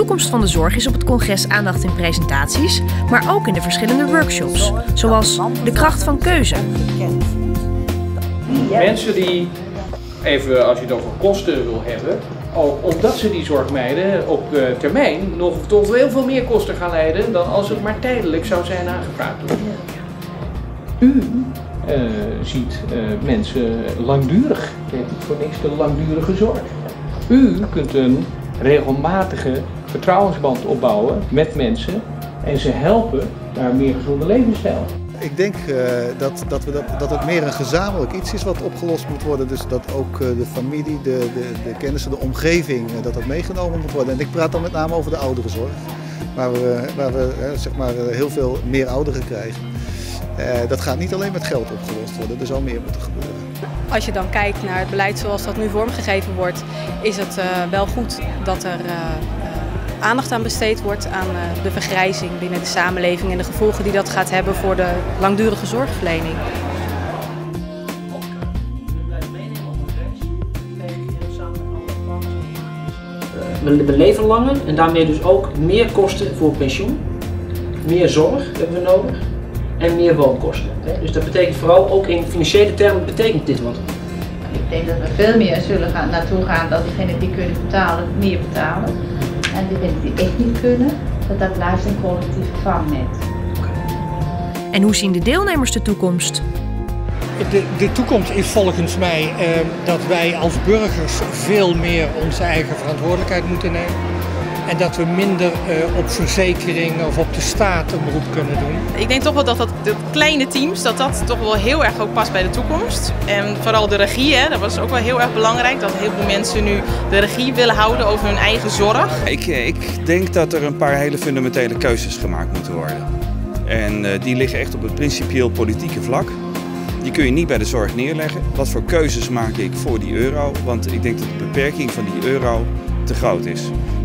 toekomst van de zorg is op het congres aandacht in presentaties, maar ook in de verschillende workshops, zoals de kracht van keuze. Mensen die, even als je het over kosten wil hebben, omdat ze die zorg mijden, op termijn nog tot heel veel meer kosten gaan leiden dan als het maar tijdelijk zou zijn aangevraagd. U ziet mensen langdurig, het heet niet voor niks de langdurige zorg. U kunt een regelmatige vertrouwensband opbouwen met mensen en ze helpen naar een meer gezonde levensstijl. Ik denk dat het meer een gezamenlijk iets is wat opgelost moet worden. Dus dat ook de familie, de kennissen, de omgeving, dat dat meegenomen moet worden. En ik praat dan met name over de ouderenzorg, waar we zeg maar, heel veel meer ouderen krijgen. Dat gaat niet alleen met geld opgelost worden, er zal meer moeten gebeuren. Als je dan kijkt naar het beleid zoals dat nu vormgegeven wordt, is het wel goed dat er aandacht aan besteed wordt aan de vergrijzing binnen de samenleving en de gevolgen die dat gaat hebben voor de langdurige zorgverlening. We leven langer en daarmee dus ook meer kosten voor pensioen, meer zorg hebben we nodig en meer woonkosten. Dus dat betekent vooral ook in financiële termen betekent dit wat. Ik denk dat we veel meer zullen naartoe gaan dat diegenen die kunnen betalen, meer betalen. En diegenen die echt niet kunnen, dat blijft een collectief vangnet. En hoe zien de deelnemers de toekomst? De toekomst is volgens mij dat wij als burgers veel meer onze eigen verantwoordelijkheid moeten nemen. En dat we minder op verzekering of op de staat een beroep kunnen doen. Ik denk toch wel dat de kleine teams, dat toch wel heel erg ook past bij de toekomst. En vooral de regie, dat was ook wel heel erg belangrijk. Dat heel veel mensen nu de regie willen houden over hun eigen zorg. Ik denk dat er een paar hele fundamentele keuzes gemaakt moeten worden. En die liggen echt op het principieel politieke vlak. Die kun je niet bij de zorg neerleggen. Wat voor keuzes maak ik voor die euro? Want ik denk dat de beperking van die euro te groot is.